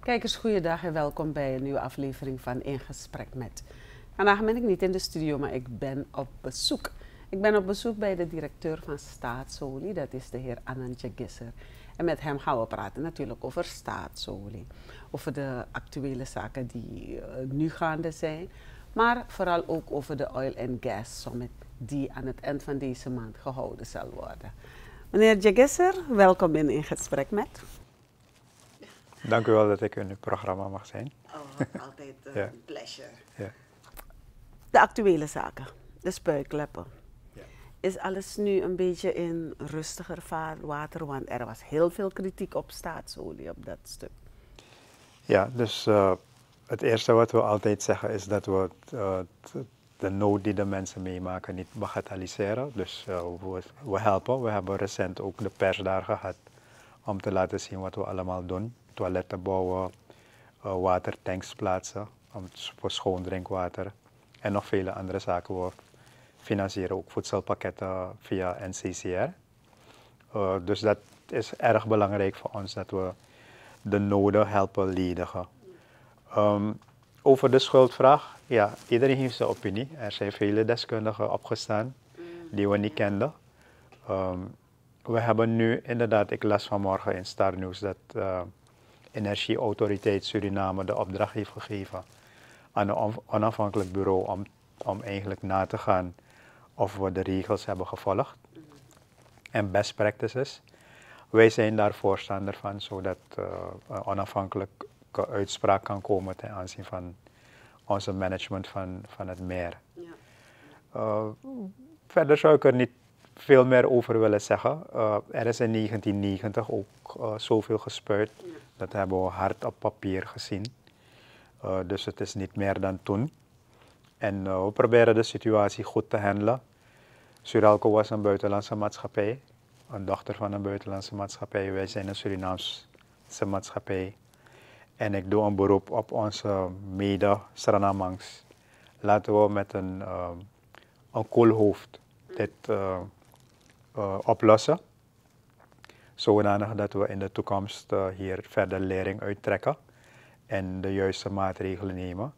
Kijkers, goeiedag en welkom bij een nieuwe aflevering van In Gesprek Met. Vandaag ben ik niet in de studio, maar ik ben op bezoek. Ik ben op bezoek bij de directeur van Staatsolie, dat is de heer Anand Jagisser. En met hem gaan we praten natuurlijk over Staatsolie. Over de actuele zaken die nu gaande zijn. Maar vooral ook over de Oil and Gas Summit die aan het eind van deze maand gehouden zal worden. Meneer Jagisser, welkom in Gesprek Met. Dank u wel dat ik in uw programma mag zijn. Oh, altijd een pleasure. Ja. De actuele zaken, de spuikleppen. Ja. Is alles nu een beetje in rustiger vaarwater? Want er was heel veel kritiek op Staatsolie op dat stuk. Ja, dus het eerste wat we altijd zeggen is dat we de nood die de mensen meemaken niet bagatelliseren. Dus we helpen. We hebben recent ook de pers daar gehad om te laten zien wat we allemaal doen. Toiletten bouwen, watertanks plaatsen voor schoon drinkwater en nog vele andere zaken. We financieren ook voedselpakketten via NCCR. Dus dat is erg belangrijk voor ons dat we de noden helpen ledigen. Over de schuldvraag, ja, iedereen heeft zijn opinie. Er zijn vele deskundigen opgestaan die we niet kenden. We hebben nu inderdaad, ik las vanmorgen in Star News dat Energieautoriteit Suriname de opdracht heeft gegeven aan een onafhankelijk bureau om eigenlijk na te gaan of we de regels hebben gevolgd en best practices. Wij zijn daar voorstander van, zodat een onafhankelijke uitspraak kan komen ten aanzien van onze management van het meer. Ja. Verder zou ik er niet veel meer over willen zeggen. Er is in 1990 ook zoveel gespuit. Ja. Dat hebben we hard op papier gezien. Dus het is niet meer dan toen. En we proberen de situatie goed te handelen. Suralco was een buitenlandse maatschappij. Een dochter van een buitenlandse maatschappij. Wij zijn een Surinaamse maatschappij. En ik doe een beroep op onze mede-Sranamangs. Laten we met een koel hoofd dit oplossen. Zodanig dat we in de toekomst hier verder lering uittrekken. En de juiste maatregelen nemen.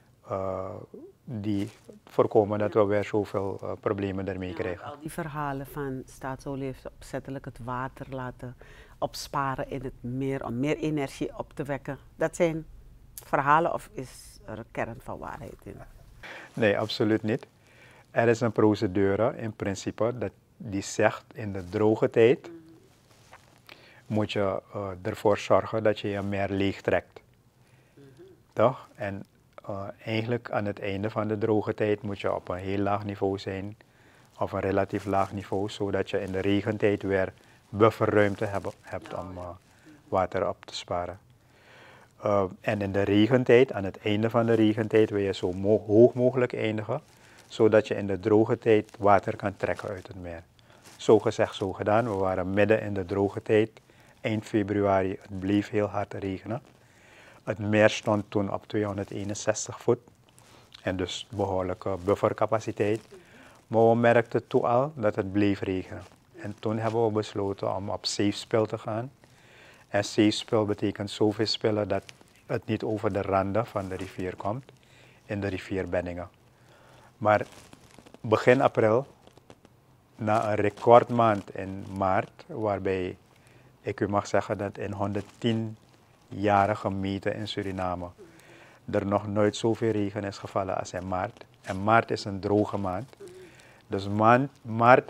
Die voorkomen dat we weer zoveel problemen ermee krijgen. Al die verhalen van Staatsolie heeft opzettelijk het water laten opsparen in het meer om meer energie op te wekken. Dat zijn verhalen of is er een kern van waarheid in? Nee, absoluut niet. Er is een procedure in principe die zegt in de droge tijd moet je ervoor zorgen dat je je meer leeg trekt. Toch? En eigenlijk aan het einde van de droge tijd moet je op een heel laag niveau zijn, of een relatief laag niveau, zodat je in de regentijd weer bufferruimte hebt om water op te sparen. En in de regentijd, aan het einde van de regentijd, wil je zo hoog mogelijk eindigen, zodat je in de droge tijd water kan trekken uit het meer. Zo gezegd, zo gedaan. We waren midden in de droge tijd, eind februari, het bleef heel hard regenen. Het meer stond toen op 261 voet en dus behoorlijke buffercapaciteit. Maar we merkten toen al dat het bleef regenen. En toen hebben we besloten om op safe spill te gaan. En safe spill betekent zoveel spillen dat het niet over de randen van de rivier komt, in de rivier Benningen. Maar begin april, na een recordmaand in maart, waarbij ik u mag zeggen dat in 110 jaren gemeten in Suriname er nog nooit zoveel regen is gevallen als in maart. En maart is een droge maand. Dus maart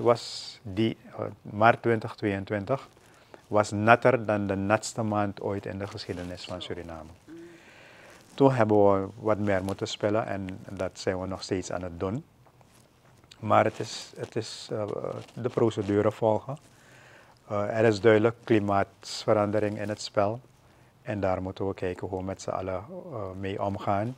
2022 was natter dan de natste maand ooit in de geschiedenis van Suriname. Toen hebben we wat meer moeten spelen en dat zijn we nog steeds aan het doen. Maar het is de procedure volgen. Er is duidelijk klimaatverandering in het spel. En daar moeten we kijken hoe we met z'n allen mee omgaan.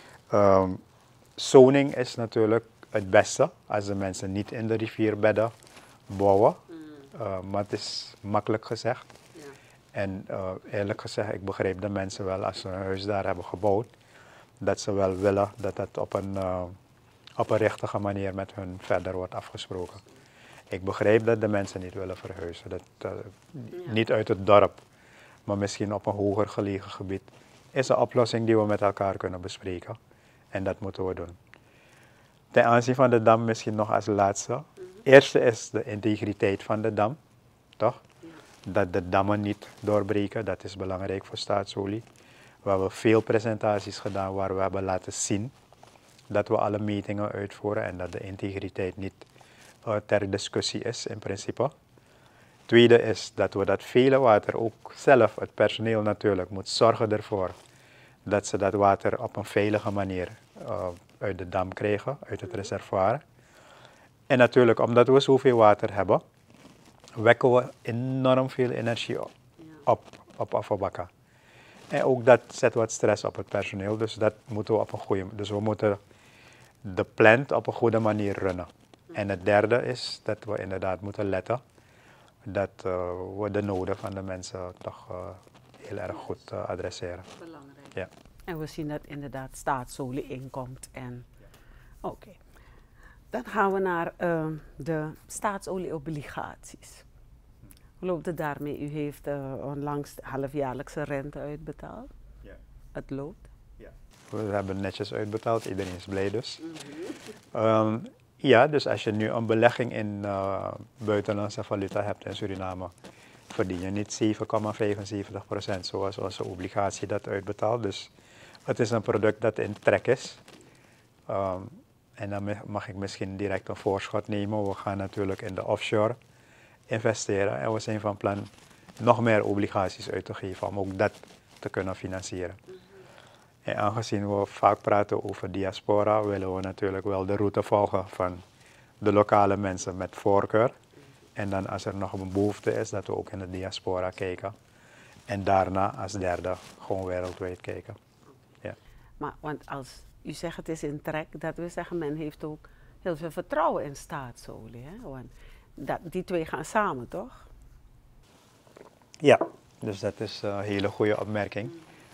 Zoning is natuurlijk het beste als de mensen niet in de rivierbedden bouwen. Maar het is makkelijk gezegd. Ja. En eerlijk gezegd, ik begrijp de mensen wel als ze een huis daar hebben gebouwd. Dat ze wel willen dat het op een richtige manier met hun verder wordt afgesproken. Ik begrijp dat de mensen niet willen verhuizen. Niet uit het dorp. maar misschien op een hoger gelegen gebied, is een oplossing die we met elkaar kunnen bespreken. En dat moeten we doen. Ten aanzien van de dam misschien nog als laatste. Eerste is de integriteit van de dam, toch? Dat de dammen niet doorbreken, dat is belangrijk voor Staatsolie. We hebben veel presentaties gedaan waar we hebben laten zien dat we alle metingen uitvoeren en dat de integriteit niet ter discussie is in principe. Tweede is dat we dat vele water, ook zelf, het personeel natuurlijk, moet zorgen ervoor dat ze dat water op een veilige manier uit de dam krijgen, uit het reservoir. En natuurlijk, omdat we zoveel water hebben, wekken we enorm veel energie op afvalbakken. En ook dat zet wat stress op het personeel, dus dat moeten we op een goede manier. Dus we moeten de plant op een goede manier runnen. En het derde is dat we inderdaad moeten letten dat we de noden van de mensen toch heel erg goed adresseren. Belangrijk. Ja. En we zien dat inderdaad Staatsolie inkomt. Oké. Dan gaan we naar de staatsolieobligaties. Hoe loopt het daarmee? U heeft onlangs halfjaarlijkse rente uitbetaald. Ja. Het loopt. Ja. We hebben netjes uitbetaald, iedereen is blij dus. Ja, dus als je nu een belegging in buitenlandse valuta hebt in Suriname, verdien je niet 7,75% zoals onze obligatie dat uitbetaalt. Dus het is een product dat in trek is. En dan mag ik misschien direct een voorschot nemen. We gaan natuurlijk in de offshore investeren en we zijn van plan nog meer obligaties uit te geven om ook dat te kunnen financieren. En aangezien we vaak praten over diaspora, willen we natuurlijk wel de route volgen van de lokale mensen met voorkeur. En dan als er nog een behoefte is, dat we ook in de diaspora kijken. En daarna als derde gewoon wereldwijd kijken. Ja. Maar want als u zegt het is in trek, dat wil zeggen men heeft ook heel veel vertrouwen in Staatsolie. Hè? Want die twee gaan samen, toch? Ja, dus dat is een hele goede opmerking.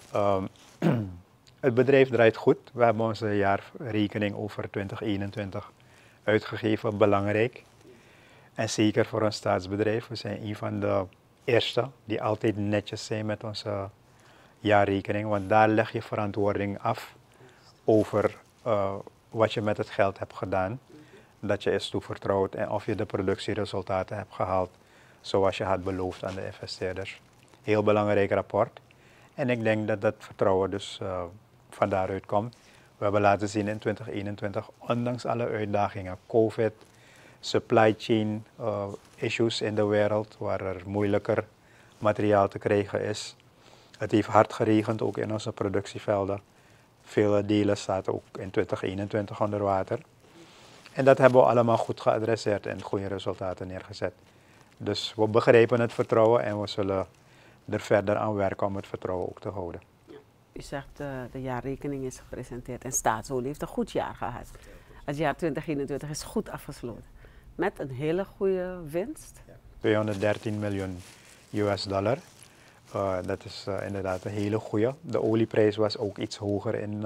Het bedrijf draait goed. We hebben onze jaarrekening over 2021 uitgegeven, belangrijk. En zeker voor een staatsbedrijf. We zijn een van de eerste die altijd netjes zijn met onze jaarrekening. Want daar leg je verantwoording af over wat je met het geld hebt gedaan. Dat je is toevertrouwd en of je de productieresultaten hebt gehaald zoals je had beloofd aan de investeerders. Heel belangrijk rapport. En ik denk dat dat vertrouwen dus van daaruit komt. We hebben laten zien in 2021, ondanks alle uitdagingen, COVID, supply chain issues in de wereld, waar er moeilijker materiaal te krijgen is. Het heeft hard geregend, ook in onze productievelden. Vele delen zaten ook in 2021 onder water. En dat hebben we allemaal goed geadresseerd en goede resultaten neergezet. Dus we begrijpen het vertrouwen en we zullen er verder aan werken om het vertrouwen ook te houden. U zegt de jaarrekening is gepresenteerd en Staatsolie heeft een goed jaar gehad. Het jaar 2021 is goed afgesloten. Met een hele goede winst. 213 miljoen US dollar. Dat is inderdaad een hele goede. De olieprijs was ook iets hoger in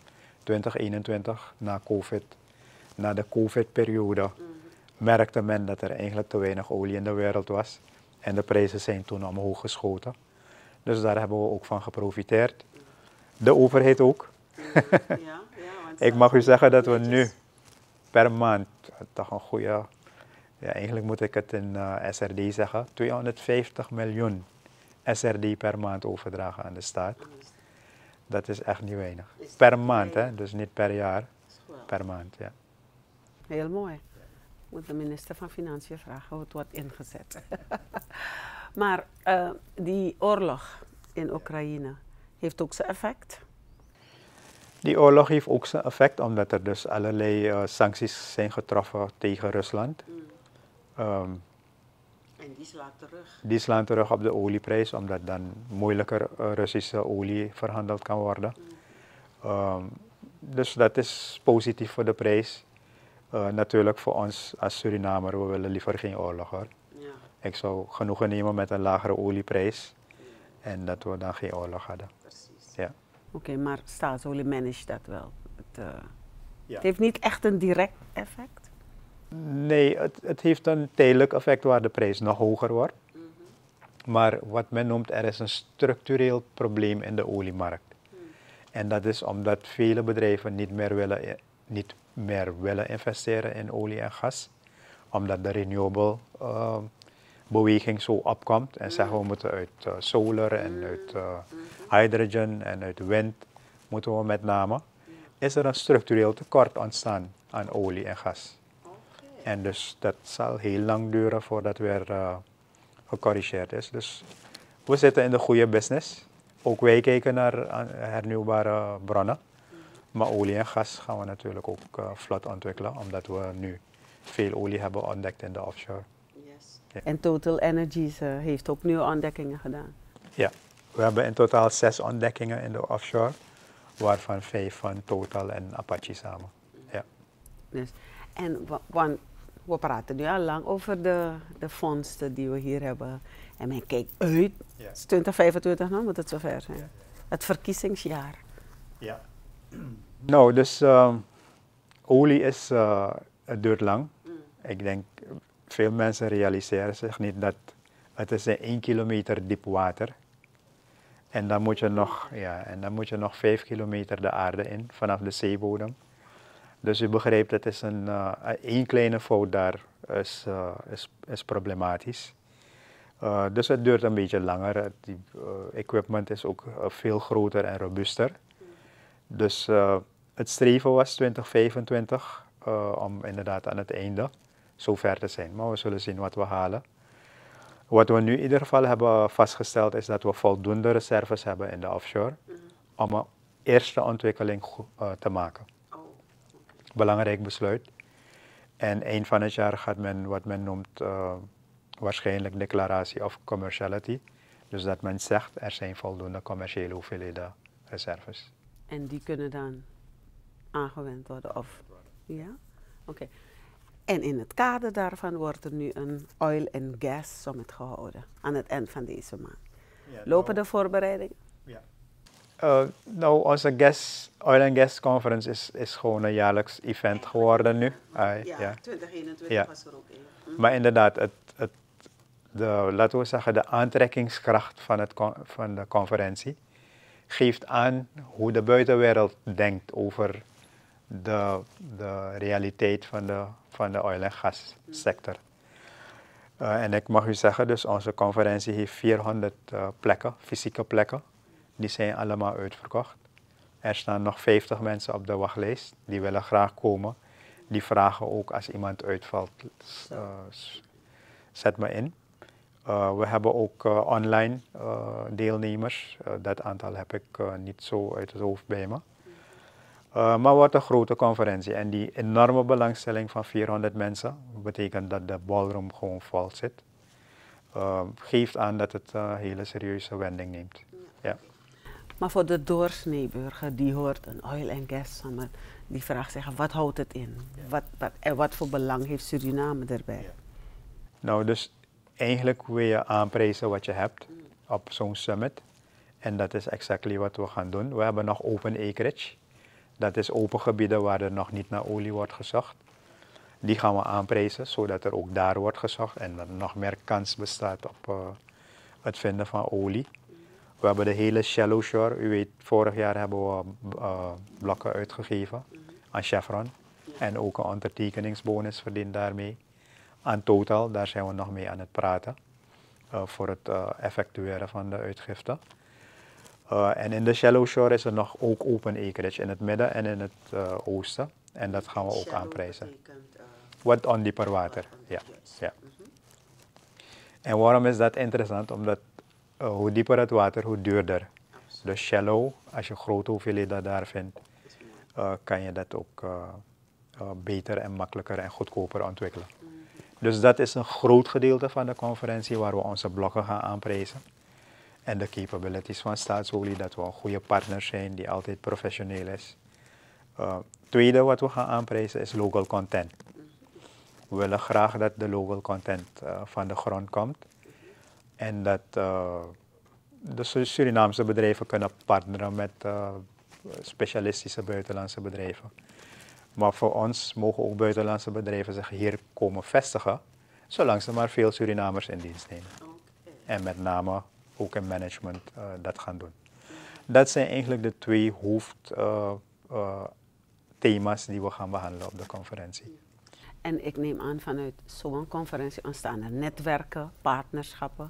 2021 na COVID. Na de COVID-periode merkte men dat er eigenlijk te weinig olie in de wereld was. En de prijzen zijn toen omhoog geschoten. Dus daar hebben we ook van geprofiteerd. De overheid ook. Ik mag u zeggen dat we nu per maand toch een goede, ja, eigenlijk moet ik het in SRD zeggen, 250 miljoen SRD per maand overdragen aan de staat. Dat is echt niet weinig. Per maand, hè? Dus niet per jaar, per maand. Ja. Heel mooi. Moet de minister van Financiën vragen hoe het wordt ingezet. Maar die oorlog in Oekraïne heeft ook zijn effect? Die oorlog heeft ook zijn effect, omdat er dus allerlei sancties zijn getroffen tegen Rusland. En die slaan terug? Die slaan terug op de olieprijs, omdat dan moeilijker Russische olie verhandeld kan worden. Dus dat is positief voor de prijs. Natuurlijk voor ons als Surinamer, we willen liever geen oorlog hoor. Ja. Ik zou genoegen nemen met een lagere olieprijs en dat we dan geen oorlog hadden. Precies. Ja. Oké, maar Staatsolie managt dat wel. Het heeft niet echt een direct effect? Nee, het heeft een tijdelijk effect waar de prijs nog hoger wordt. Maar wat men noemt, er is een structureel probleem in de oliemarkt. En dat is omdat vele bedrijven niet meer willen investeren in olie en gas. Omdat de renewable beweging zo opkomt. En zeggen we moeten uit solar en uit hydrogen en uit wind, moeten we met name. Is er een structureel tekort ontstaan aan olie en gas. En dus dat zal heel lang duren voordat weer gecorrigeerd is. Dus we zitten in de goede business. Ook wij kijken naar hernieuwbare bronnen. Maar olie en gas gaan we natuurlijk ook vlot ontwikkelen, omdat we nu veel olie hebben ontdekt in de offshore. Yes. Ja. En Total Energies heeft ook nieuwe ontdekkingen gedaan? Ja, we hebben in totaal 6 ontdekkingen in de offshore, waarvan 5 van Total en Apache samen. Ja. Dus, en we praten nu al lang over de vondsten die we hier hebben. En men kijkt uit, ja. 2025 nou moet het zover zijn. Ja. Het verkiezingsjaar. Ja. Nou, dus olie is, het duurt lang. Ik denk, veel mensen realiseren zich niet dat het is 1 kilometer diep water. En dan moet je nog 5 kilometer de aarde in, vanaf de zeebodem. Dus u begrijpt, het is één kleine fout daar is problematisch. Dus het duurt een beetje langer. Het equipment is ook veel groter en robuuster. Dus het streven was 2025 om inderdaad aan het einde zo ver te zijn. Maar we zullen zien wat we halen. Wat we nu in ieder geval hebben vastgesteld is dat we voldoende reserves hebben in de offshore om een eerste ontwikkeling te maken. Belangrijk besluit. En eind van het jaar gaat men wat men noemt waarschijnlijk declaratie of commerciality. Dus dat men zegt er zijn voldoende commerciële hoeveelheden reserves. En die kunnen dan aangewend worden? Of? Ja? Oké. En in het kader daarvan wordt er nu een oil and gas summit gehouden aan het eind van deze maand. Ja, lopen de voorbereidingen? Ja. Nou, onze oil and gas conference is gewoon een jaarlijks event geworden nu. Ja, 2021 was er ook een. Maar inderdaad, laten we zeggen, de aantrekkingskracht van de conferentie geeft aan hoe de buitenwereld denkt over de realiteit van de oil- en gassector. En ik mag u zeggen, dus onze conferentie heeft 400 plekken, fysieke plekken. Die zijn allemaal uitverkocht. Er staan nog 50 mensen op de wachtlijst. Die willen graag komen. Die vragen ook als iemand uitvalt, zet me in. We hebben ook online deelnemers. Dat aantal heb ik niet zo uit het hoofd bij me. Maar wat een grote conferentie. En die enorme belangstelling van 400 mensen betekent dat de ballroom gewoon vol zit. Geeft aan dat het een hele serieuze wending neemt. Ja. Maar voor de doorsneeburger die hoort een oil and gas summit, die vraagt zich, wat houdt het in? En wat voor belang heeft Suriname erbij? Ja. Nou, dus eigenlijk wil je aanprijzen wat je hebt op zo'n summit. En dat is exactly wat we gaan doen. We hebben nog open acreage. Dat is open gebieden waar er nog niet naar olie wordt gezocht. Die gaan we aanprijzen, zodat er ook daar wordt gezocht en er nog meer kans bestaat op het vinden van olie. We hebben de hele shallow shore. U weet, vorig jaar hebben we blokken uitgegeven aan Chevron. En ook een ondertekeningsbonus verdiend daarmee. Aan Total, daar zijn we nog mee aan het praten. Voor het effectueren van de uitgifte. En in de shallow shore is er nog ook open acreage in het midden en in het oosten. En dat gaan we ook aanprijzen. Wat ondieper water, ja. Ja. En waarom is dat interessant? Omdat hoe dieper het water, hoe duurder. Dus shallow, als je grote hoeveelheden daar vindt, kan je dat ook beter en makkelijker en goedkoper ontwikkelen. Dus dat is een groot gedeelte van de conferentie waar we onze blokken gaan aanprijzen. En de capabilities van Staatsolie, dat we een goede partner zijn die altijd professioneel is. Tweede wat we gaan aanprijzen is local content. We willen graag dat de local content van de grond komt. En dat de Surinaamse bedrijven kunnen partneren met specialistische buitenlandse bedrijven. Maar voor ons mogen ook buitenlandse bedrijven zich hier komen vestigen, zolang ze maar veel Surinamers in dienst nemen. En met name ook in management dat gaan doen. Dat zijn eigenlijk de twee hoofdthema's die we gaan behandelen op de conferentie. En ik neem aan vanuit zo'n conferentie ontstaan er netwerken, partnerschappen,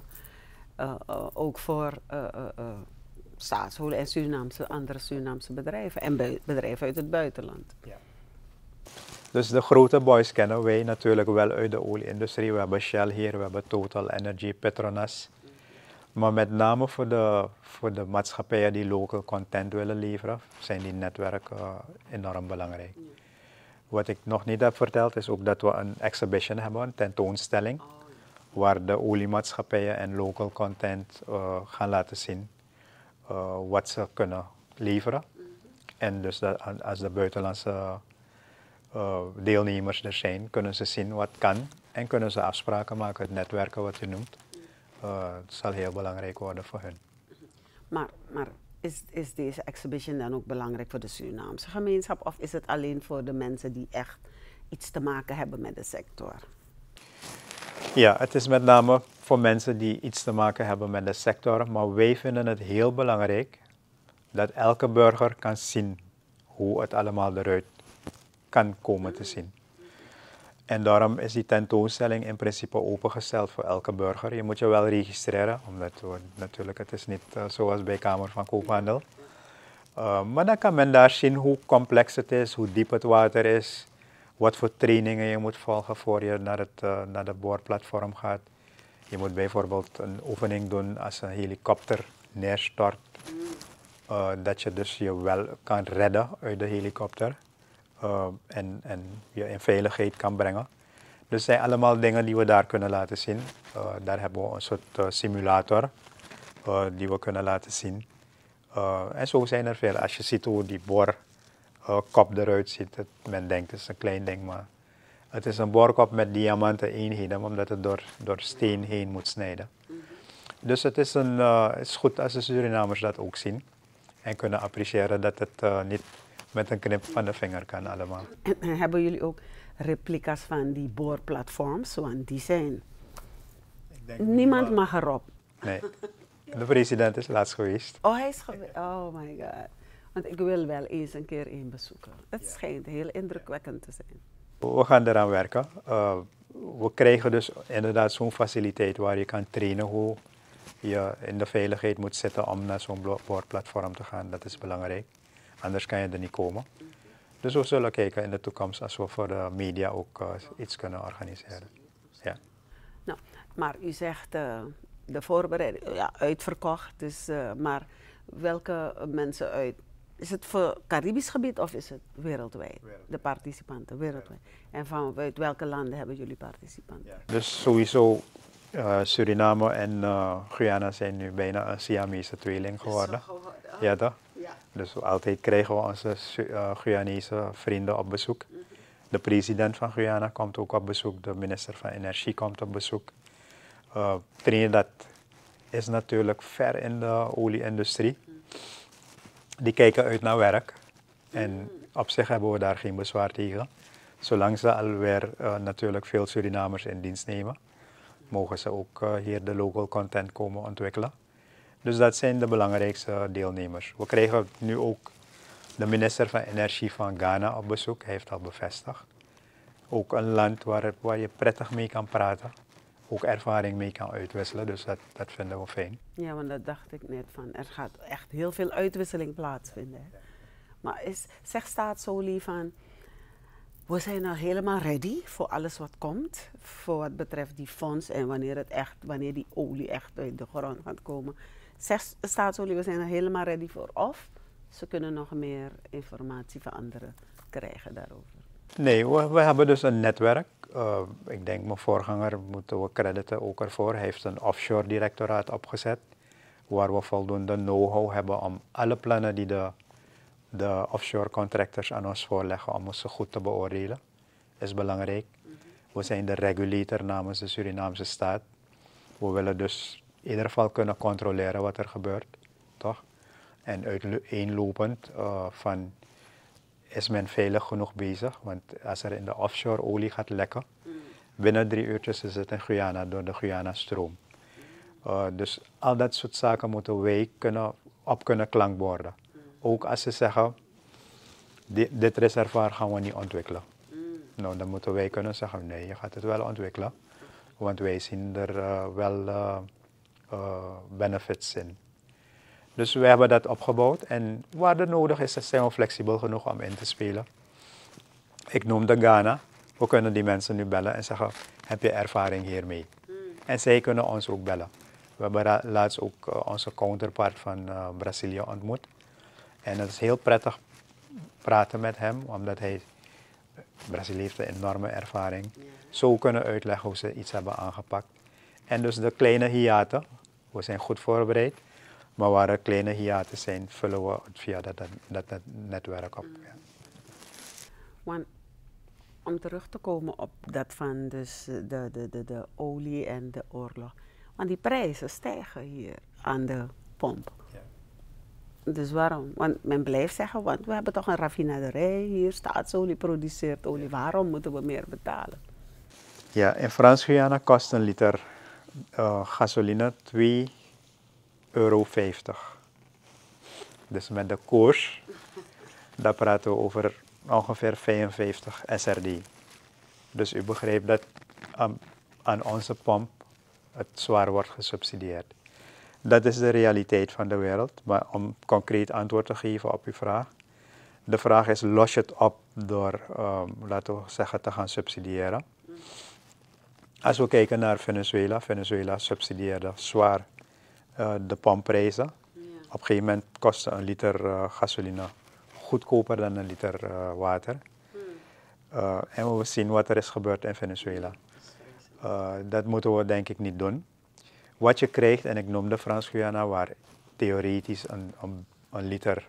ook voor staatsscholen en andere Surinaamse bedrijven en bedrijven uit het buitenland. Ja. Dus de grote boys kennen wij natuurlijk wel uit de olieindustrie. We hebben Shell hier, we hebben Total Energy, Petronas. Maar met name voor de maatschappijen die local content willen leveren, zijn die netwerken enorm belangrijk. Wat ik nog niet heb verteld is ook dat we een exhibition hebben, een tentoonstelling, waar de oliemaatschappijen en local content gaan laten zien wat ze kunnen leveren. En dus dat als de buitenlandse deelnemers er zijn, kunnen ze zien wat kan en kunnen ze afspraken maken, het netwerken wat u noemt. Het zal heel belangrijk worden voor hun. Maar is deze exhibition dan ook belangrijk voor de Surinaamse gemeenschap of is het alleen voor de mensen die echt iets te maken hebben met de sector? Ja, het is met name voor mensen die iets te maken hebben met de sector, maar wij vinden het heel belangrijk dat elke burger kan zien hoe het allemaal eruit kan komen te zien. En daarom is die tentoonstelling in principe opengesteld voor elke burger. Je moet je wel registreren, omdat natuurlijk het is niet zoals bij Kamer van Koophandel. Maar dan kan men daar zien hoe complex het is, hoe diep het water is, wat voor trainingen je moet volgen voor je naar de boorplatform gaat. Je moet bijvoorbeeld een oefening doen als een helikopter neerstort, dat je dus je wel kan redden uit de helikopter. En je in veiligheid kan brengen. Dus zijn allemaal dingen die we daar kunnen laten zien. Daar hebben we een soort simulator die we kunnen laten zien. En zo zijn er veel. Als je ziet hoe die boorkop eruit ziet, men denkt het is een klein ding, maar het is een boorkop met diamanten eenheden, omdat het door steen heen moet snijden. Dus het is goed als de Surinamers dat ook zien en kunnen appreciëren dat het niet met een knip van de vinger kan allemaal. En hebben jullie ook replica's van die boorplatforms? Want die zijn... Niemand mag erop. Nee. De president is laatst geweest. Oh, hij is geweest. Oh my god. Want ik wil wel eens een keer één bezoeken. Het schijnt heel indrukwekkend te zijn. We gaan eraan werken. We krijgen dus inderdaad zo'n faciliteit waar je kan trainen hoe je in de veiligheid moet zitten om naar zo'n boorplatform te gaan. Dat is belangrijk. Anders kan je er niet komen. Dus we zullen kijken in de toekomst als we voor de media ook iets kunnen organiseren. Ja. Nou, maar u zegt de voorbereiding, ja, uitverkocht. Dus, maar welke mensen uit? Is het voor Caribisch gebied of is het wereldwijd? De participanten wereldwijd. En vanuit welke landen hebben jullie participanten? Ja. Dus sowieso Suriname en Guyana zijn nu bijna een Siamese tweeling geworden. Ja, toch? Ja. Dus altijd krijgen we onze Guyanese vrienden op bezoek. De president van Guyana komt ook op bezoek, de minister van Energie komt op bezoek. Trinidad is natuurlijk ver in de olieindustrie. Die kijken uit naar werk en op zich hebben we daar geen bezwaar tegen. Zolang ze alweer natuurlijk veel Surinamers in dienst nemen, mogen ze ook hier de local content komen ontwikkelen. Dus dat zijn de belangrijkste deelnemers. We krijgen nu ook de minister van Energie van Ghana op bezoek. Hij heeft al bevestigd. Ook een land waar je prettig mee kan praten. Ook ervaring mee kan uitwisselen. Dus dat vinden we fijn. Ja, want dat dacht ik net van. Er gaat echt heel veel uitwisseling plaatsvinden. Hè? Maar zegt Staatsolie van... We zijn nou helemaal ready voor alles wat komt. Voor wat betreft die fonds en wanneer die olie echt uit de grond gaat komen. Zegt Staatsolie, we zijn er helemaal ready voor. Of ze kunnen nog meer informatie van anderen krijgen daarover. Nee, we hebben dus een netwerk. Ik denk mijn voorganger moeten we crediten ook ervoor. Hij heeft een offshore directoraat opgezet. Waar we voldoende know-how hebben om alle plannen die de offshore contractors aan ons voorleggen om ze goed te beoordelen. Dat is belangrijk. We zijn de regulator namens de Surinaamse staat. We willen dus in ieder geval kunnen controleren wat er gebeurt, toch? En uiteenlopend van is men veilig genoeg bezig, want als er in de offshore olie gaat lekken, binnen 3 uurtjes is het in Guyana door de Guyana-stroom. Dus al dat soort zaken moeten wij op kunnen klankborden. Ook als ze zeggen, dit reservoir gaan we niet ontwikkelen. Nou, dan moeten wij kunnen zeggen, nee, je gaat het wel ontwikkelen. Want wij zien er wel benefits in. Dus we hebben dat opgebouwd en waar het nodig is, zijn we flexibel genoeg om in te spelen. Ik noemde Ghana. We kunnen die mensen nu bellen en zeggen, heb je ervaring hiermee? En zij kunnen ons ook bellen. We hebben laatst ook onze counterpart van Brazilië ontmoet. En het is heel prettig praten met hem, omdat Brazilië heeft een enorme ervaring. Zo kunnen uitleggen hoe ze iets hebben aangepakt. En dus de kleine hiaten, we zijn goed voorbereid. Maar waar er kleine hiaten zijn, vullen we het via dat netwerk op. Ja. Want om terug te komen op dat van dus de olie en de oorlog. Want die prijzen stijgen hier aan de pomp. Ja. Dus waarom? Want men blijft zeggen, want we hebben toch een raffinaderij hier, Staatsolie produceert olie. Waarom moeten we meer betalen? Ja, in Frans-Guyana kost een liter gasoline €2,50. Dus met de koers, daar praten we over ongeveer 55 SRD. Dus u begrijpt dat aan onze pomp het zwaar wordt gesubsidieerd. Dat is de realiteit van de wereld. Maar om concreet antwoord te geven op uw vraag. De vraag is, los je het op door, laten we zeggen, te gaan subsidiëren. Als we kijken naar Venezuela. Venezuela subsidieerde zwaar de pompprijzen. Ja. Op een gegeven moment kostte een liter gasoline goedkoper dan een liter water. En we zien wat er is gebeurd in Venezuela. Dat moeten we denk ik niet doen. Wat je krijgt, en ik noemde Frans-Guyana, waar theoretisch een liter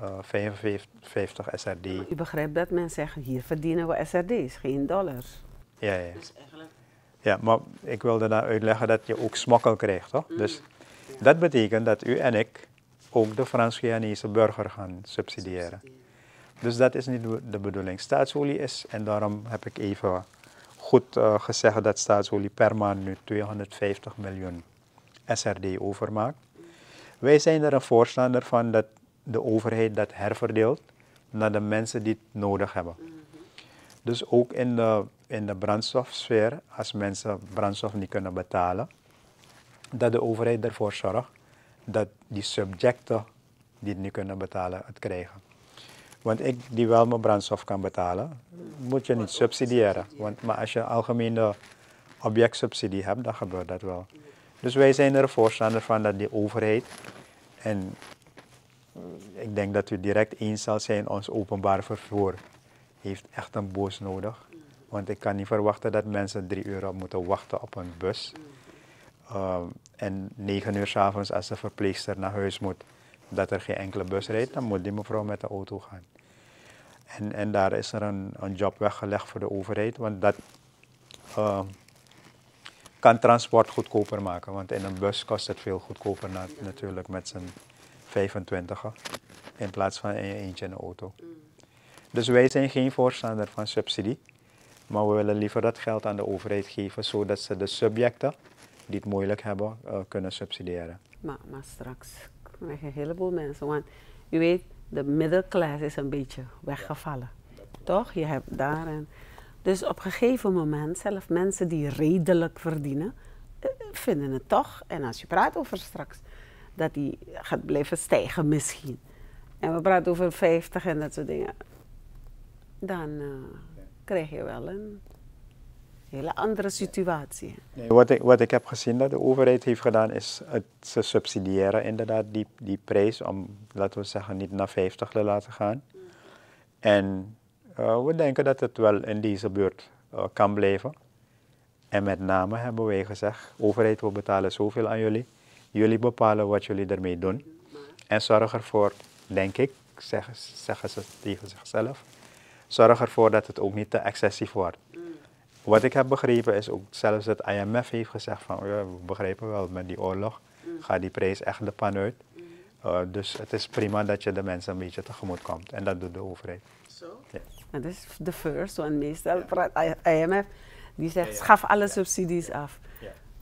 55 SRD. U begrijpt dat men zegt, hier verdienen we SRD's, geen dollars. Ja. Dus eigenlijk... Ja, maar ik wilde dan uitleggen dat je ook smokkel krijgt, toch? Dus dat betekent dat u en ik ook de Frans-Guyanese burger gaan subsidiëren. Dus dat is niet de bedoeling. Staatsolie is, en daarom heb ik even goed gezegd dat staatsolie per maand nu 250 miljoen SRD overmaakt. Wij zijn er een voorstander van dat de overheid dat herverdeelt naar de mensen die het nodig hebben. Dus ook in de brandstofsfeer, als mensen brandstof niet kunnen betalen, dat de overheid ervoor zorgt dat die subjecten die het niet kunnen betalen het krijgen. Want ik die wel mijn brandstof kan betalen, moet je niet subsidiëren. Maar als je algemene objectsubsidie hebt, dan gebeurt dat wel. Dus wij zijn er een voorstander van dat die overheid, en ik denk dat u direct eens zal zijn, ons openbaar vervoer heeft echt een boos nodig. Want ik kan niet verwachten dat mensen 3 uur moeten wachten op een bus. En 9 uur 's avonds als de verpleegster naar huis moet, dat er geen enkele bus rijdt, dan moet die mevrouw met de auto gaan. En daar is er een job weggelegd voor de overheid, want dat kan transport goedkoper maken. Want in een bus kost het veel goedkoper natuurlijk met z'n 25 in plaats van in je eentje in de auto. Dus wij zijn geen voorstander van subsidie, maar we willen liever dat geld aan de overheid geven, zodat ze de subjecten die het moeilijk hebben, kunnen subsidiëren. Maar straks krijg je een heleboel mensen, want u weet, de middelklasse is een beetje weggevallen. Toch? Je hebt daar en... Dus op een gegeven moment, zelfs mensen die redelijk verdienen, vinden het toch, en als je praat over straks, dat die gaat blijven stijgen misschien. En we praten over 50 en dat soort dingen. Dan krijg je wel een hele andere situatie. Nee, wat ik heb gezien dat de overheid heeft gedaan, is ze subsidiëren inderdaad die prijs om, laten we zeggen, niet naar 50 te laten gaan. En we denken dat het wel in deze buurt kan blijven. En met name hebben wij gezegd, overheid, we betalen zoveel aan jullie. Jullie bepalen wat jullie ermee doen. En zorg ervoor, denk ik, zeggen ze tegen zichzelf, zorg ervoor dat het ook niet te excessief wordt. Wat ik heb begrepen is ook, zelfs het IMF heeft gezegd van, ja, we begrijpen wel, met die oorlog gaat die prijs echt de pan uit. Dus het is prima dat je de mensen een beetje tegemoet komt. En dat doet de overheid. Zo? Ja. Dat is de first one. Meestal praat IMF, die zegt, schaf alle subsidies af.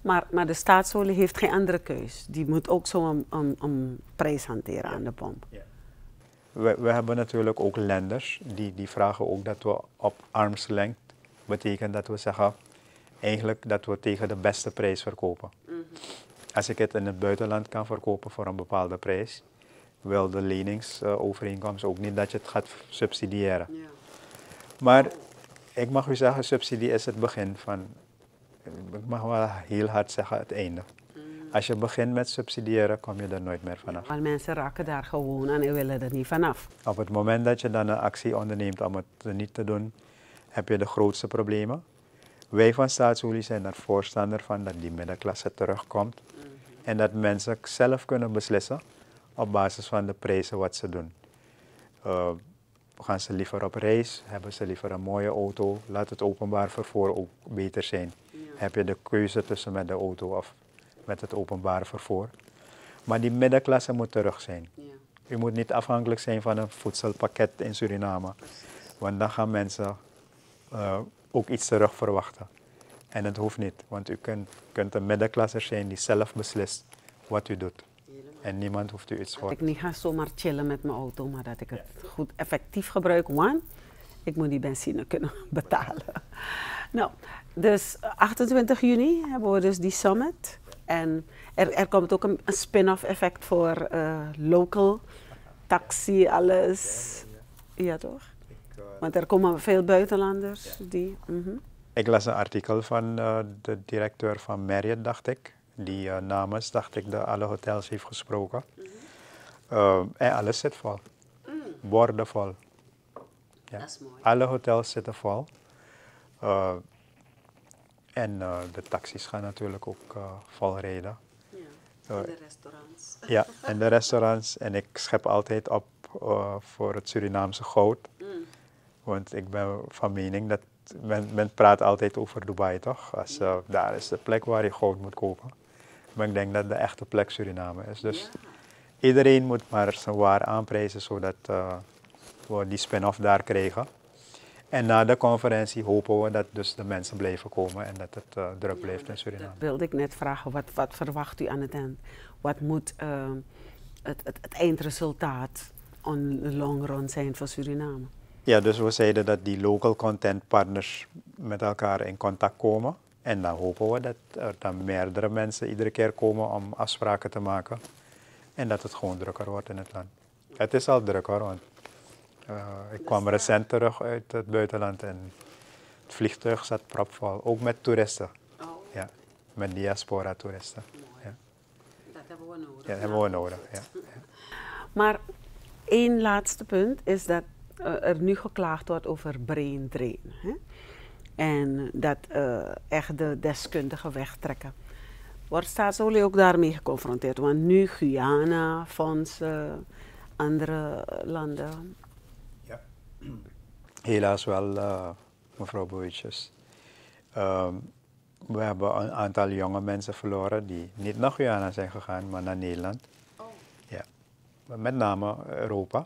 Maar de staatsolie heeft geen andere keus. Die moet ook zo een prijs hanteren aan de pomp. Ja. We hebben natuurlijk ook lenders die vragen ook dat we op armslengte, betekent dat we zeggen eigenlijk dat we tegen de beste prijs verkopen. Als ik het in het buitenland kan verkopen voor een bepaalde prijs, wil de leningsovereenkomst ook niet dat je het gaat subsidiëren. Ja. Maar ik mag u zeggen, subsidie is het begin van, ik mag wel heel hard zeggen, het einde. Als je begint met subsidiëren, kom je er nooit meer vanaf. Maar mensen raken daar gewoon aan en willen er niet vanaf. Op het moment dat je dan een actie onderneemt om het niet te doen, heb je de grootste problemen. Wij van Staatsolie zijn er voorstander van dat die middenklasse terugkomt. En dat mensen zelf kunnen beslissen op basis van de prijzen wat ze doen. Gaan ze liever op reis? Hebben ze liever een mooie auto? Laat het openbaar vervoer ook beter zijn. Ja. Heb je de keuze tussen met de auto of met het openbaar vervoer? Maar die middenklasse moet terug zijn. Ja. U moet niet afhankelijk zijn van een voedselpakket in Suriname. Want dan gaan mensen ook iets terug verwachten. En dat hoeft niet, want u kunt een middenklasser zijn die zelf beslist wat u doet. En niemand hoeft u iets voor. Dat ik niet ga zomaar chillen met mijn auto, maar dat ik het goed effectief gebruik. One, ik moet die benzine kunnen betalen. Nou, dus 28 juni hebben we dus die summit. En er komt ook een spin-off effect voor local, taxi, alles. Ja toch? Want er komen veel buitenlanders die... Ik las een artikel van de directeur van Marriott, dacht ik. Die namens, dacht ik, alle hotels heeft gesproken. En alles zit vol. Borden vol. Ja. Dat is mooi. Alle hotels zitten vol. En de taxis gaan natuurlijk ook vol rijden. Ja, en de restaurants. Ja, en de restaurants. En ik schep altijd op voor het Surinaamse goud. Want ik ben van mening dat men praat altijd over Dubai, toch? Daar is de plek waar je goud moet kopen. Maar ik denk dat de echte plek Suriname is. Dus iedereen moet maar zijn waar aanprijzen, zodat we die spin-off daar krijgen. En na de conferentie hopen we dat dus de mensen blijven komen en dat het druk blijft in Suriname. Dat wilde ik net vragen. Wat verwacht u aan het eind? Wat moet het eindresultaat on the long run zijn voor Suriname? Ja, dus we zeiden dat die local content partners met elkaar in contact komen. En dan hopen we dat er dan meerdere mensen iedere keer komen om afspraken te maken. En dat het gewoon drukker wordt in het land. Het is al drukker, want ik kwam recent terug uit het buitenland en het vliegtuig zat propvol. Ook met toeristen. Oh. Ja, met diaspora-toeristen. Ja. Dat hebben we nodig. Ja, dat hebben we nodig. Ja. Maar één laatste punt is dat er nu geklaagd wordt over brain drain. Hè? En dat echt de deskundigen wegtrekken. Wordt Staatsolie ook daarmee geconfronteerd? Want nu Guyana, fondsen, andere landen. Ja. Helaas wel, mevrouw Boeitjes. We hebben een aantal jonge mensen verloren die niet naar Guyana zijn gegaan, maar naar Nederland. Oh. Ja. Met name Europa.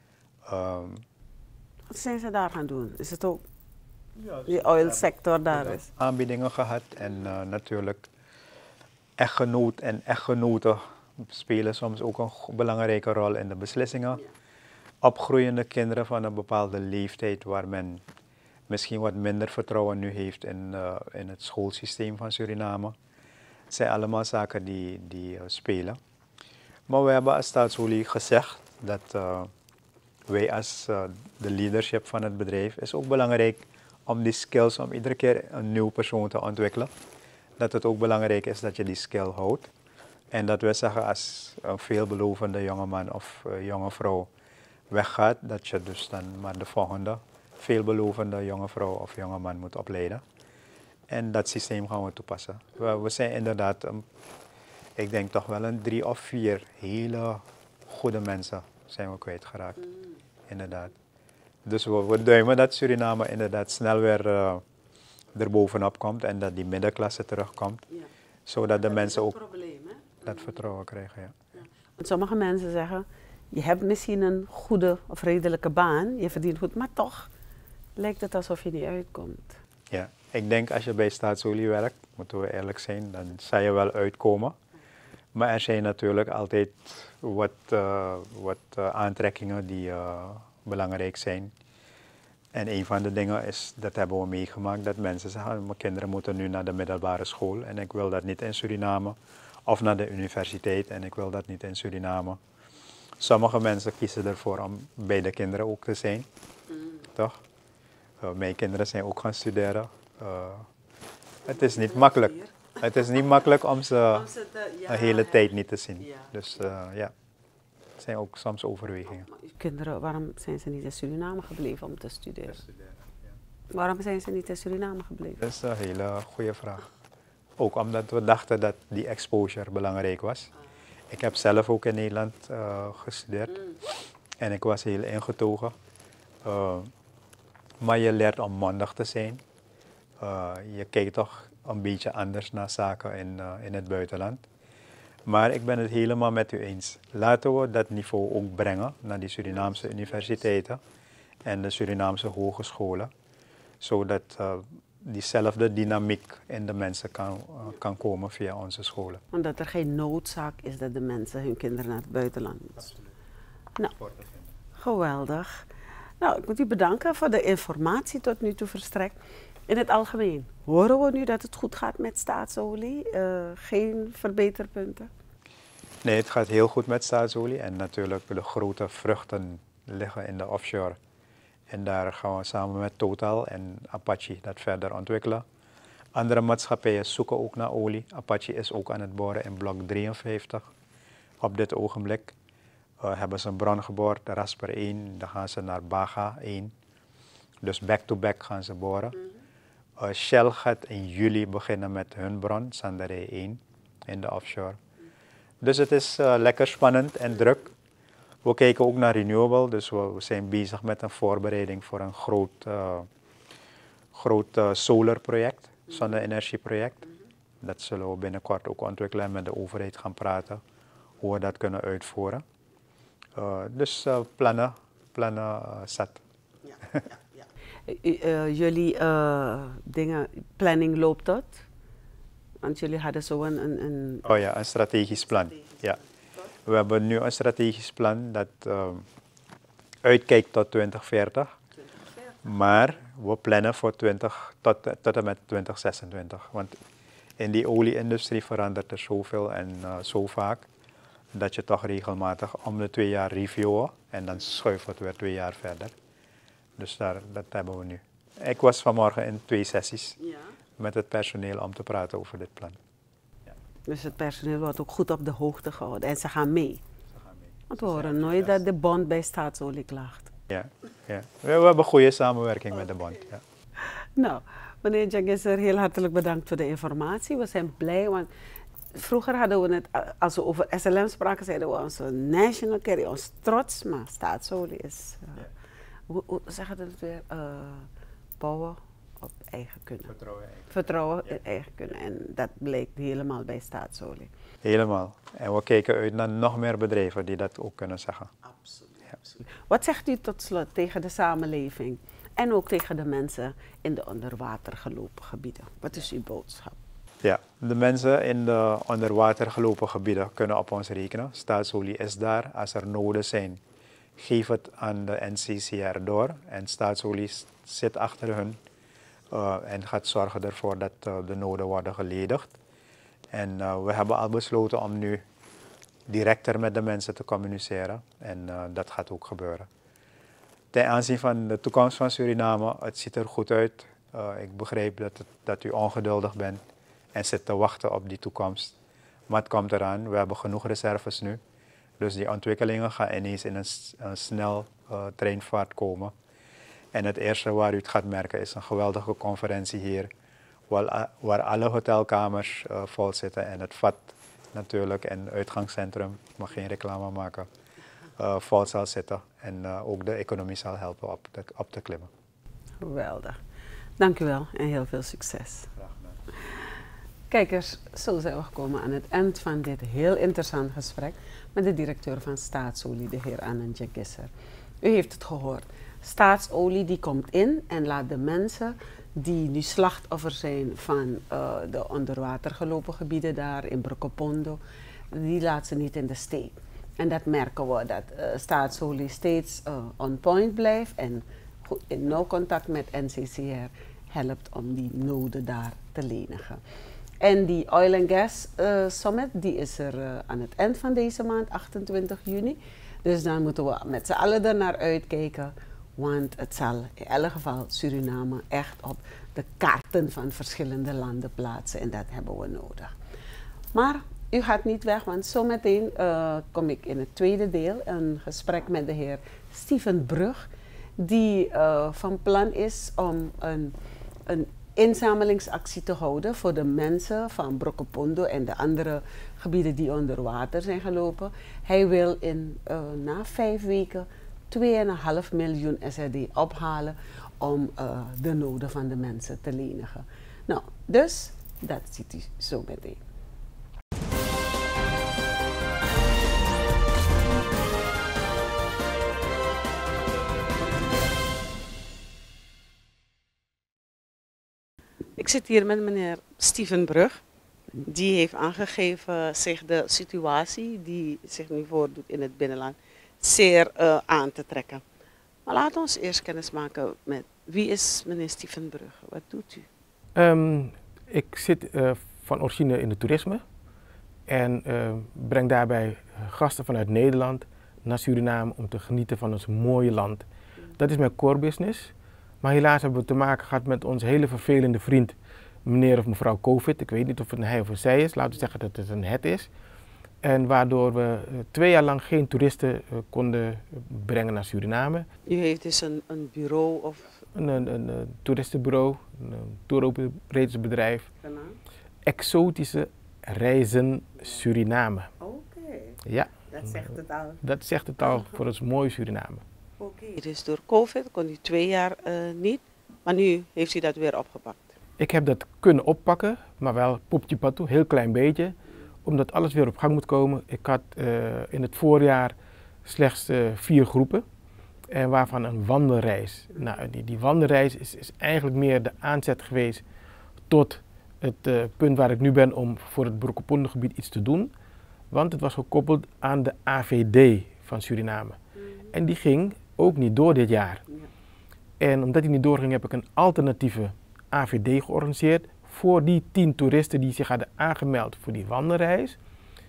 Wat zijn ze daar gaan doen? Is het ook die oilsector daar is? Aanbiedingen gehad en natuurlijk echtgenoot en echtgenoten spelen soms ook een belangrijke rol in de beslissingen. Ja. Opgroeiende kinderen van een bepaalde leeftijd waar men misschien wat minder vertrouwen nu heeft in het schoolsysteem van Suriname. Het zijn allemaal zaken die spelen. Maar we hebben als Staatsolie gezegd dat wij als de leadership van het bedrijf is ook belangrijk om die skills, om iedere keer een nieuw persoon te ontwikkelen. Dat het ook belangrijk is dat je die skill houdt. En dat we zeggen als een veelbelovende jongeman of jonge vrouw weggaat, dat je dus dan maar de volgende veelbelovende jonge vrouw of jonge man moet opleiden. En dat systeem gaan we toepassen. We zijn inderdaad, ik denk toch wel 3 of 4 hele goede mensen zijn we kwijtgeraakt. Inderdaad. Dus we duimen dat Suriname inderdaad snel weer erbovenop komt en dat die middenklasse terugkomt. Ja. Zodat de mensen ook dat vertrouwen krijgen. Ja. Ja. Want sommige mensen zeggen, je hebt misschien een goede of redelijke baan, je verdient goed, maar toch lijkt het alsof je niet uitkomt. Ja, Ik denk als je bij Staatsolie werkt, moeten we eerlijk zijn, dan zal je wel uitkomen. Maar er zijn natuurlijk altijd wat aantrekkingen die belangrijk zijn. En een van de dingen is, dat hebben we meegemaakt, dat mensen zeggen, mijn kinderen moeten nu naar de middelbare school en ik wil dat niet in Suriname. Of naar de universiteit en ik wil dat niet in Suriname. Sommige mensen kiezen ervoor om bij de kinderen ook te zijn, toch? Mijn kinderen zijn ook gaan studeren. Het is niet makkelijk. Het is niet makkelijk om ze een hele tijd niet te zien. Dus ja, het zijn ook soms overwegingen. Uw kinderen, waarom zijn ze niet in Suriname gebleven om te studeren? Waarom zijn ze niet in Suriname gebleven? Dat is een hele goede vraag. Ook omdat we dachten dat die exposure belangrijk was. Ik heb zelf ook in Nederland gestudeerd en ik was heel ingetogen. Maar je leert om mondig te zijn. Je kijkt toch een beetje anders naar zaken in het buitenland. Maar ik ben het helemaal met u eens. Laten we dat niveau ook brengen naar die Surinaamse universiteiten en de Surinaamse hogescholen. Zodat diezelfde dynamiek in de mensen kan komen via onze scholen. Omdat er geen noodzaak is dat de mensen hun kinderen naar het buitenland moeten. Nou, geweldig. Nou, ik moet u bedanken voor de informatie tot nu toe verstrekt. In het algemeen, horen we nu dat het goed gaat met Staatsolie? Geen verbeterpunten? Nee, het gaat heel goed met Staatsolie en natuurlijk de grote vruchten liggen in de offshore. En daar gaan we samen met Total en Apache dat verder ontwikkelen. Andere maatschappijen zoeken ook naar olie. Apache is ook aan het boren in blok 53 op dit ogenblik. Hebben ze een bron geboord, de Rasper 1, dan gaan ze naar Baga 1. Dus back-to-back gaan ze boren. Shell gaat in juli beginnen met hun bron, Sandaré 1, in de offshore. Dus het is lekker spannend en druk. We kijken ook naar renewable, dus we zijn bezig met een voorbereiding voor een groot solarproject, zonne-energieproject. Dat zullen we binnenkort ook ontwikkelen en met de overheid gaan praten hoe we dat kunnen uitvoeren. Dus plannen zat. Jullie planning loopt dat? Want jullie hadden zo een... Oh ja, een strategisch plan. Ja. We hebben nu een strategisch plan dat uitkijkt tot 2040. Maar we plannen voor tot en met 2026. Want in die olie-industrie verandert er zoveel en zo vaak dat je toch regelmatig om de 2 jaar reviewen en dan schuift het weer 2 jaar verder. Dus dat hebben we nu. Ik was vanmorgen in 2 sessies met het personeel om te praten over dit plan. Ja. Dus het personeel wordt ook goed op de hoogte gehouden en ze gaan mee. Want we horen nooit dat de bond bij Staatsolie klaagt. Ja. We hebben goede samenwerking met de bond. Ja. Nou, meneer Jagisser, heel hartelijk bedankt voor de informatie. We zijn blij, want vroeger hadden we het, als we over SLM spraken, zeiden we onze national carrier, ons trots, maar Staatsolie is, hoe zeggen we het weer, bouwen op eigen kunnen. Vertrouwen in eigen kunnen. En dat blijkt helemaal bij Staatsolie. Helemaal. En we kijken uit naar nog meer bedrijven die dat ook kunnen zeggen. Absoluut. Ja. Wat zegt u tot slot tegen de samenleving en ook tegen de mensen in de onderwatergelopen gebieden? Wat is uw boodschap? Ja, de mensen in de onderwatergelopen gebieden kunnen op ons rekenen. Staatsolie is daar. Als er noden zijn, geef het aan de NCCR door. En Staatsolie zit achter hun en gaat zorgen ervoor dat de noden worden geledigd. En we hebben al besloten om nu directer met de mensen te communiceren. En dat gaat ook gebeuren. Ten aanzien van de toekomst van Suriname, het ziet er goed uit. Ik begrijp dat u ongeduldig bent en zit te wachten op die toekomst. Maar het komt eraan, we hebben genoeg reserves nu. Dus die ontwikkelingen gaan ineens in een snel treinvaart komen. En het eerste waar u het gaat merken is een geweldige conferentie hier. Waar alle hotelkamers vol zitten en het vat natuurlijk en uitgangscentrum, ik mag geen reclame maken, vol zal zitten. En ook de economie zal helpen op te klimmen. Geweldig. Dank u wel en heel veel succes. Graag gedaan. Kijkers, zo zijn we gekomen aan het eind van dit heel interessant gesprek met de directeur van Staatsolie, de heer Anand Jagisser. U heeft het gehoord. Staatsolie die komt in en laat de mensen die nu slachtoffer zijn van de onderwater gelopen gebieden daar in Brokopondo, die laat ze niet in de steek. En dat merken we, dat staatsolie steeds on point blijft en goed in nauw contact met NCCR helpt om die noden daar te lenigen. En die Oil and Gas Summit, die is er aan het eind van deze maand, 28 juni. Dus dan moeten we met z'n allen er naar uitkijken. Want het zal in elk geval Suriname echt op de kaarten van verschillende landen plaatsen. En dat hebben we nodig. Maar u gaat niet weg, want zometeen kom ik in het tweede deel. Een gesprek met de heer Steven Brug. Die van plan is om een inzamelingsactie te houden voor de mensen van Brokopondo en de andere gebieden die onder water zijn gelopen. Hij wil na 5 weken 2,5 miljoen SRD ophalen om de noden van de mensen te lenigen. Nou, dus dat ziet u zo meteen. Ik zit hier met meneer Steven Brug. Die heeft aangegeven zich de situatie die zich nu voordoet in het binnenland zeer aan te trekken. Maar laat ons eerst kennis maken met wie is meneer Steven Brug? Wat doet u? Ik zit van origine in het toerisme en breng daarbij gasten vanuit Nederland naar Suriname om te genieten van ons mooie land. Dat is mijn core business. Maar helaas hebben we te maken gehad met onze hele vervelende vriend, meneer of mevrouw COVID. Ik weet niet of het een hij of een zij is, laten we zeggen dat het een het is. En waardoor we 2 jaar lang geen toeristen konden brengen naar Suriname. U heeft dus een bureau of... Een toeristenbureau, een touroperatorsbedrijf. Exotische Reizen Suriname. Oké. Ja. Dat zegt het al. Dat zegt het al voor ons mooie Suriname. Oké. Dus door COVID kon u 2 jaar niet, maar nu heeft u dat weer opgepakt. Ik heb dat kunnen oppakken, maar wel poepje patoe, heel klein beetje. Omdat alles weer op gang moet komen. Ik had in het voorjaar slechts 4 groepen. En waarvan een wandelreis. Nou, die wandelreis is eigenlijk meer de aanzet geweest tot het punt waar ik nu ben om voor het Brokopondo gebied iets te doen. Want het was gekoppeld aan de AVD van Suriname. En die ging ook niet door dit jaar. En omdat die niet doorging heb ik een alternatieve AVD georganiseerd voor die 10 toeristen die zich hadden aangemeld voor die wandelreis.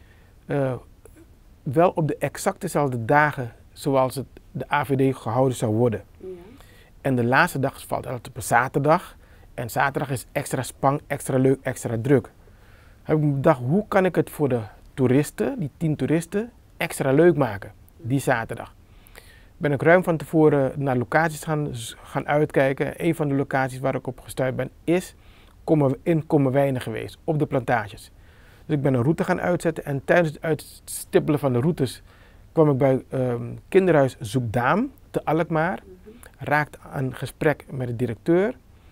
Wel op de exact dezelfde dagen zoals het de AVD gehouden zou worden. Ja. En de laatste dag valt altijd op een zaterdag. En zaterdag is extra spang, extra leuk, extra druk. Heb ik bedacht, hoe kan ik het voor de toeristen, die 10 toeristen, extra leuk maken, die zaterdag. Ben ik ruim van tevoren naar locaties gaan uitkijken. Een van de locaties waar ik op gestuurd ben is in Kommerwijnen geweest, op de plantages. Dus ik ben een route gaan uitzetten en tijdens het uitstippelen van de routes kwam ik bij kinderhuis Zoekdaam te Alkmaar. Raakte een gesprek met de directeur.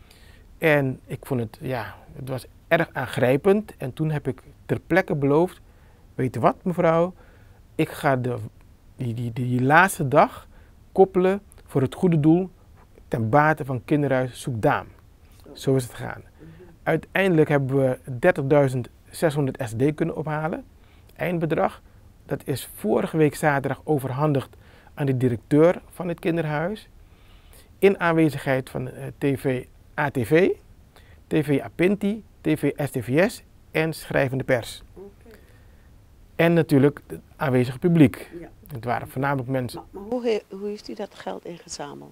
En ik vond het, het was erg aangrijpend. En toen heb ik ter plekke beloofd, weet u wat mevrouw, ik ga die laatste dag koppelen voor het goede doel ten bate van kinderhuis Zoekdaam. Zo is het gegaan. Uiteindelijk hebben we 30.600 SD kunnen ophalen, eindbedrag. Dat is vorige week zaterdag overhandigd aan de directeur van het kinderhuis. In aanwezigheid van TV ATV, TV Apinti, TV STVS en schrijvende pers. Okay. En natuurlijk het aanwezige publiek. Ja. Het waren voornamelijk mensen. Maar hoe heeft u dat geld ingezameld?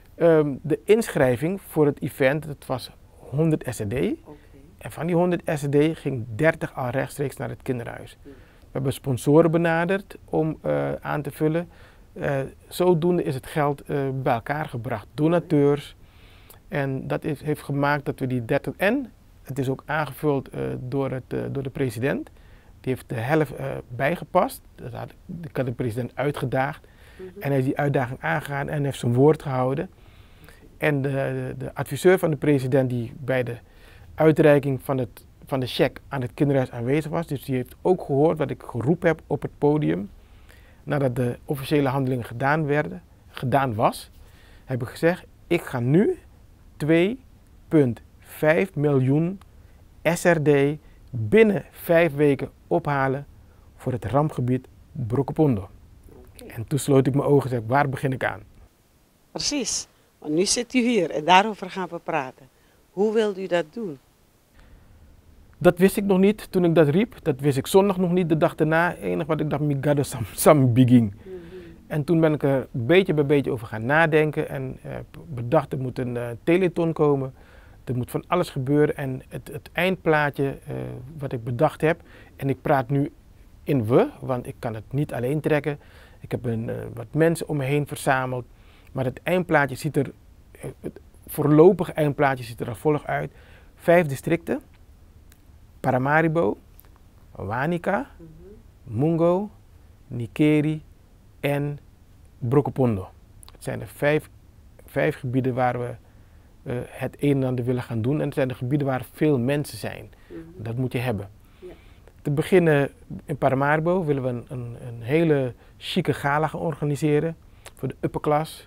De inschrijving voor het event, dat was 100 SCD. Okay. En van die 100 SCD ging 30 al rechtstreeks naar het kinderhuis. Ja. We hebben sponsoren benaderd om aan te vullen. Zodoende is het geld bij elkaar gebracht. Donateurs. En dat heeft gemaakt dat we die 30... En het is ook aangevuld door de president. Die heeft de helft bijgepast. Ik had de president uitgedaagd. En hij is die uitdaging aangegaan en heeft zijn woord gehouden. En de adviseur van de president die bij de uitreiking van de cheque aan het kinderhuis aanwezig was. Dus die heeft ook gehoord wat ik geroepen heb op het podium. Nadat de officiële handelingen gedaan was, heb ik gezegd, ik ga nu 2,5 miljoen SRD binnen 5 weken ophalen voor het rampgebied Brokopondo. Okay. En toen sloot ik mijn ogen en zei, waar begin ik aan? Precies, want nu zit u hier en daarover gaan we praten. Hoe wilt u dat doen? Dat wist ik nog niet toen ik dat riep. Dat wist ik zondag nog niet, de dag daarna. Het enige wat ik dacht, Migado Sam Begin. En toen ben ik er beetje bij beetje over gaan nadenken en bedacht, er moet een teleton komen. Er moet van alles gebeuren en het eindplaatje wat ik bedacht heb, en ik praat nu in we, want ik kan het niet alleen trekken. Ik heb wat mensen om me heen verzameld, maar het eindplaatje ziet er, het voorlopige eindplaatje ziet er als volgt uit. 5 districten, Paramaribo, Wanica, Mungo, Nikeri en Brokopondo. Het zijn er 5 gebieden waar we het een en ander willen gaan doen. En het zijn de gebieden waar veel mensen zijn. Dat moet je hebben. Ja. Te beginnen in Paramaribo willen we een hele chique gala gaan organiseren voor de upper class.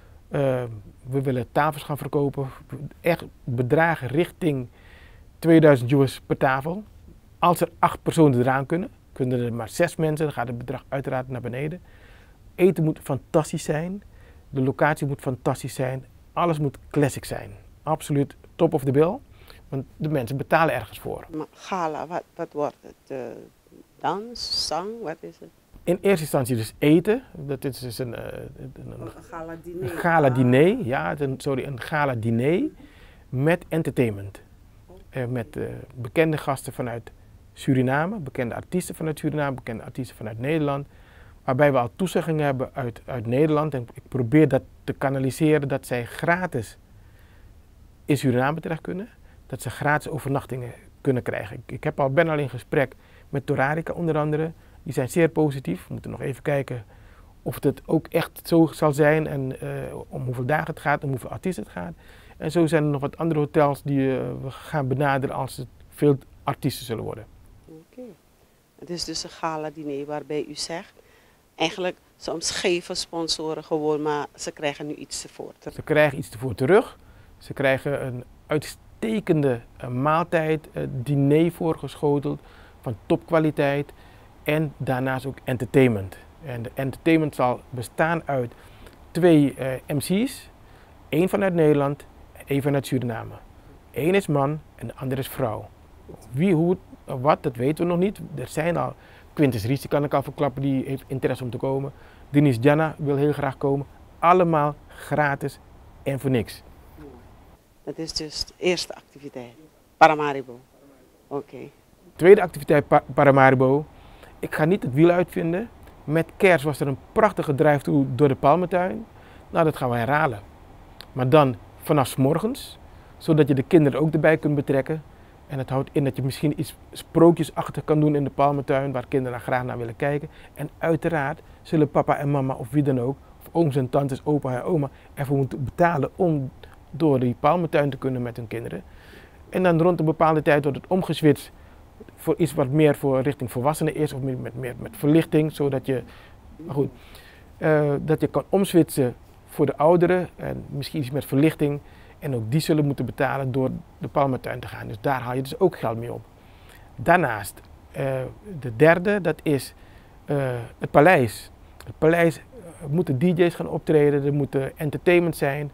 We willen tafels gaan verkopen. Echt bedragen richting 2000 US per tafel. Als er 8 personen eraan kunnen er maar 6 mensen, dan gaat het bedrag uiteraard naar beneden. Eten moet fantastisch zijn. De locatie moet fantastisch zijn. Alles moet classic zijn. Absoluut top of the bill. Want de mensen betalen ergens voor. Maar gala, wat wordt het? Dans, zang, wat is het? In eerste instantie dus eten. Dat is dus een gala-diner. Een gala-diner, ja, een gala-diner met entertainment. Met bekende gasten vanuit Suriname, bekende artiesten vanuit Suriname, bekende artiesten vanuit Nederland. Waarbij we al toezeggingen hebben uit Nederland. En ik probeer dat te kanaliseren dat zij gratis in Suriname terecht kunnen. Dat ze gratis overnachtingen kunnen krijgen. Ik ben al in gesprek met Torarica onder andere. Die zijn zeer positief. We moeten nog even kijken of het ook echt zo zal zijn. En om hoeveel dagen het gaat, om hoeveel artiesten het gaat. En zo zijn er nog wat andere hotels die we gaan benaderen als het veel artiesten zullen worden. Oké. Het is dus een gala-diner waarbij u zegt, eigenlijk soms geven sponsoren gewoon, maar ze krijgen nu iets ervoor terug. Ze krijgen iets ervoor terug. Ze krijgen een uitstekende maaltijd, diner voorgeschoteld van topkwaliteit en daarnaast ook entertainment. En de entertainment zal bestaan uit 2 MC's, 1 vanuit Nederland, 1 vanuit Suriname. 1 is man en de andere is vrouw. Wie, hoe, wat, dat weten we nog niet. Er zijn al, Quintus Ries, die kan ik al verklappen, die heeft interesse om te komen. Denise Jana wil heel graag komen. Allemaal gratis en voor niks. Dat is dus de eerste activiteit, Paramaribo. Oké. Tweede activiteit, Paramaribo. Ik ga niet het wiel uitvinden. Met kerst was er een prachtige drive-thru door de Palmentuin. Nou, dat gaan we herhalen. Maar dan vanaf 's morgens, zodat je de kinderen ook erbij kunt betrekken. En het houdt in dat je misschien iets sprookjesachtig kan doen in de Palmentuin, waar kinderen graag naar willen kijken. En uiteraard zullen papa en mama of wie dan ook, of ooms en tantes, opa en oma, ervoor moeten betalen om door die Palmentuin te kunnen met hun kinderen. En dan rond een bepaalde tijd wordt het omgeswitcht voor iets wat meer voor richting volwassenen is, of met verlichting, zodat je, maar goed, dat je kan omswitchen voor de ouderen en misschien iets met verlichting. En ook die zullen moeten betalen door de Palmentuin te gaan. Dus daar haal je dus ook geld mee op. Daarnaast, de derde, dat is het paleis. Het paleis moeten DJ's gaan optreden, er moet entertainment zijn.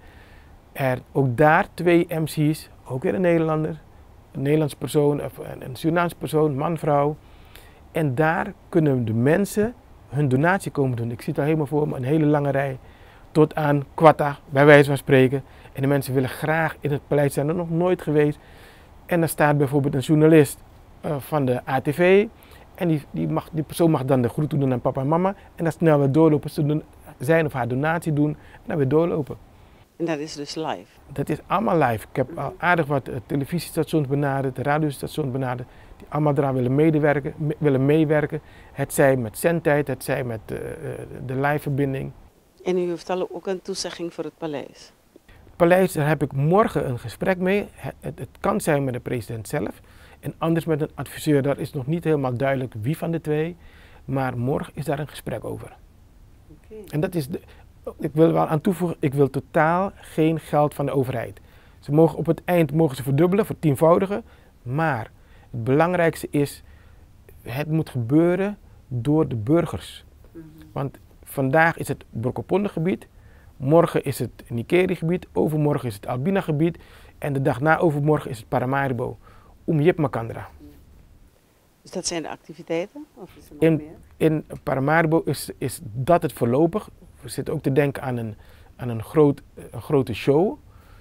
Ook daar 2 MC's, ook weer een Nederlander, een Nederlandse persoon, een Surinaamse persoon, man, vrouw. En daar kunnen de mensen hun donatie komen doen. Ik zie het al helemaal voor me, een hele lange rij tot aan Quatta, bij wijze van spreken. En de mensen willen graag in het paleis zijn, er nog nooit geweest. En dan staat bijvoorbeeld een journalist van de ATV. En die persoon mag dan de groet doen aan papa en mama. En dan snel weer doorlopen, zijn of haar donatie doen en dan weer doorlopen. En dat is dus live? Dat is allemaal live. Ik heb al aardig wat televisiestations benaderd, radiostations benaderd, die allemaal eraan willen meewerken. Het zij met zendtijd, het zij met de liveverbinding. En u heeft al ook een toezegging voor het paleis? Het paleis, daar heb ik morgen een gesprek mee. Het kan zijn met de president zelf en anders met een adviseur. Daar is nog niet helemaal duidelijk wie van de 2, maar morgen is daar een gesprek over. Okay. En dat is ik wil wel aan toevoegen, ik wil totaal geen geld van de overheid. Ze mogen op het eind verdubbelen, voor tienvoudigen. Maar het belangrijkste is, het moet gebeuren door de burgers. Want vandaag is het Brokopondo gebied, morgen is het Nikeri gebied, overmorgen is het Albina gebied en de dag na overmorgen is het Paramaribo. Jip Makandra. Dus dat zijn de activiteiten? Of is er nog meer? In Paramaribo is dat het voorlopig. We zitten ook te denken aan een grote show.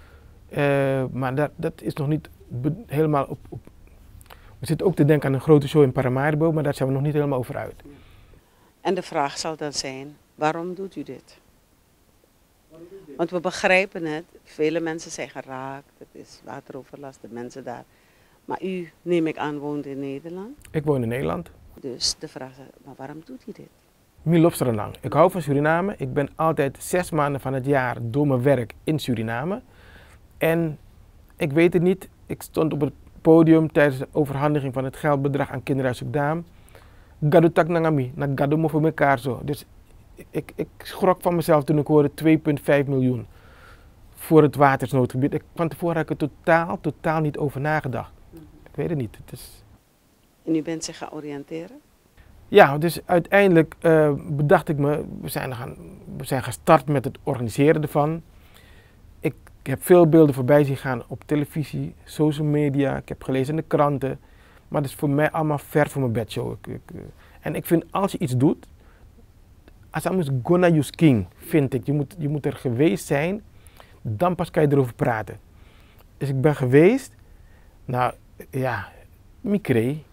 Maar dat is nog niet helemaal op. We zitten ook te denken aan een grote show in Paramaribo, maar daar zijn we nog niet helemaal over uit. En de vraag zal dan zijn, waarom doet u dit? Want we begrijpen het, vele mensen zijn geraakt, het is wateroverlast, de mensen daar. Maar u, neem ik aan, woont in Nederland? Ik woon in Nederland. Dus de vraag is, maar waarom doet u dit? Milopstranang. Ik hou van Suriname. Ik ben altijd 6 maanden van het jaar door mijn werk in Suriname. En ik weet het niet, ik stond op het podium tijdens de overhandiging van het geldbedrag aan Kinderhuis Sukdaam. Gado tak nangami, na gado mo voor elkaar zo. Dus ik schrok van mezelf toen ik hoorde 2,5 miljoen voor het watersnoodgebied. Van tevoren had ik er totaal niet over nagedacht. Ik weet het niet. Het is... En u bent zich gaan oriënteren? Ja, dus uiteindelijk bedacht ik me, we zijn gestart met het organiseren ervan. Ik heb veel beelden voorbij zien gaan op televisie, social media, ik heb gelezen in de kranten. Maar dat is voor mij allemaal ver van mijn bedshow. En ik vind als je iets doet, als je moet gonna use king, vind ik. Je moet er geweest zijn, dan pas kan je erover praten. Dus ik ben geweest, nou ja, mikree.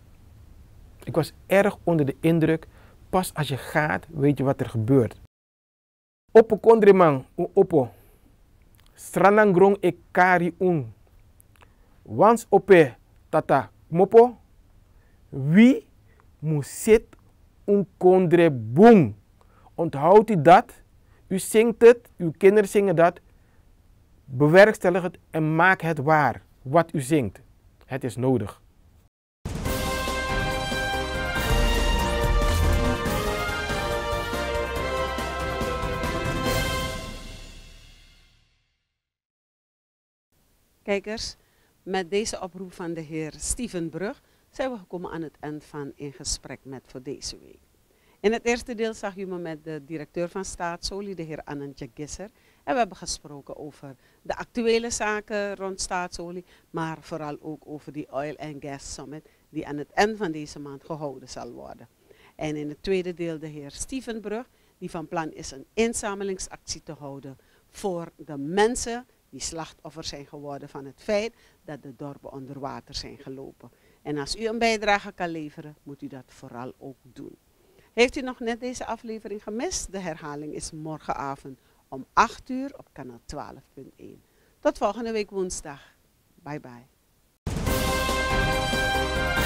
Ik was erg onder de indruk. Pas als je gaat, weet je wat er gebeurt. Oppo kondrimang, oppo. Stranangrong e kari un. Wans ope tata mopo. Wie moet zit un kondre boom. Onthoudt u dat? U zingt het, uw kinderen zingen dat. Bewerkstellig het en maak het waar. Wat u zingt. Het is nodig. Kijkers, met deze oproep van de heer Steven Brug zijn we gekomen aan het eind van In Gesprek met voor deze week. In het eerste deel zag u me met de directeur van Staatsolie, de heer Anantje Gisser. En we hebben gesproken over de actuele zaken rond Staatsolie, maar vooral ook over die Oil and Gas Summit die aan het eind van deze maand gehouden zal worden. En in het tweede deel de heer Steven Brug, die van plan is een inzamelingsactie te houden voor de mensen die slachtoffer zijn geworden van het feit dat de dorpen onder water zijn gelopen. En als u een bijdrage kan leveren, moet u dat vooral ook doen. Heeft u nog net deze aflevering gemist? De herhaling is morgenavond om 8 uur op kanaal 12.1. Tot volgende week woensdag. Bye bye.